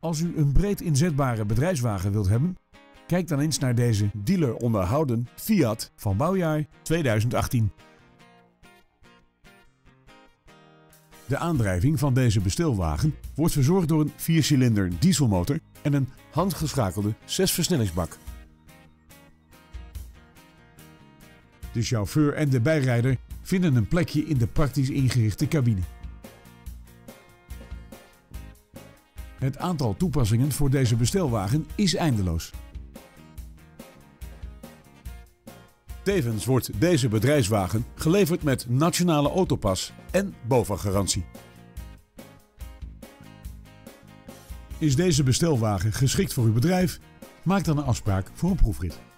Als u een breed inzetbare bedrijfswagen wilt hebben, kijk dan eens naar deze dealer onderhouden Fiat van bouwjaar 2018. De aandrijving van deze bestelwagen wordt verzorgd door een 4-cilinder dieselmotor en een handgeschakelde 6-versnellingsbak. De chauffeur en de bijrijder vinden een plekje in de praktisch ingerichte cabine. Het aantal toepassingen voor deze bestelwagen is eindeloos. Tevens wordt deze bedrijfswagen geleverd met nationale autopas en BOVAG-garantie. Is deze bestelwagen geschikt voor uw bedrijf? Maak dan een afspraak voor een proefrit.